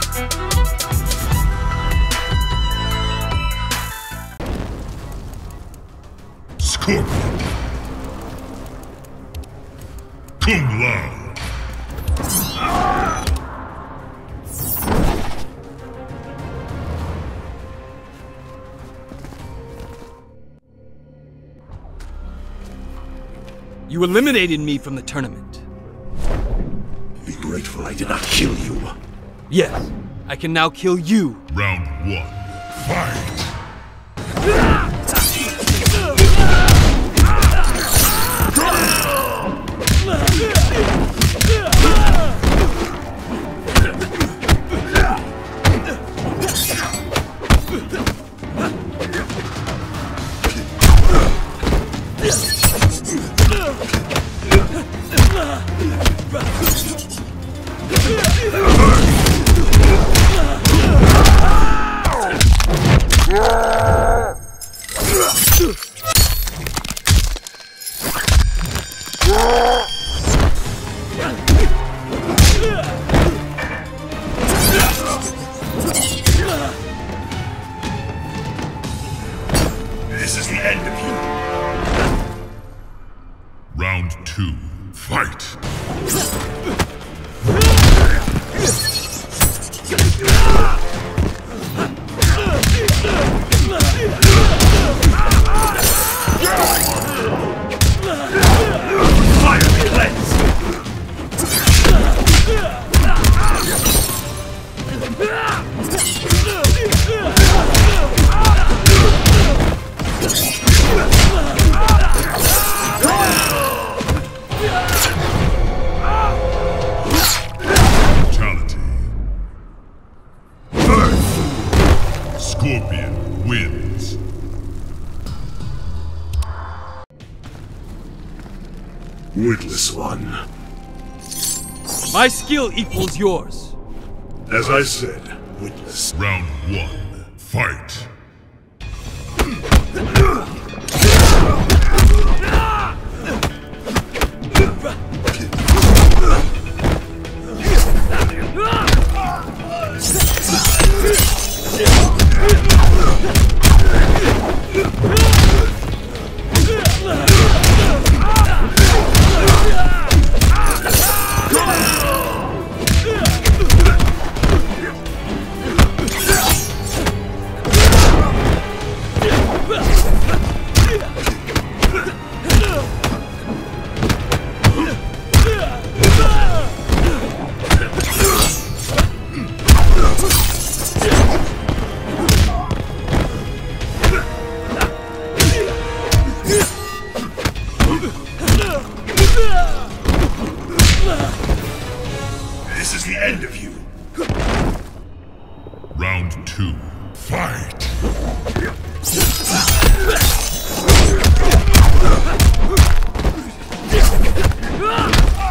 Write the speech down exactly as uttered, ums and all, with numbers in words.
Scorpion. Kung Lao. You eliminated me from the tournament. Be grateful I did not kill you. Yes, I can now kill you. Round one. Fight! This is the end of you. Round two. Fight! Fire cleanse! Scorpion wins. Witless one. My skill equals yours. As I said, witless. Round one. Fight! This is the end of you. Round two. Fight! Ah!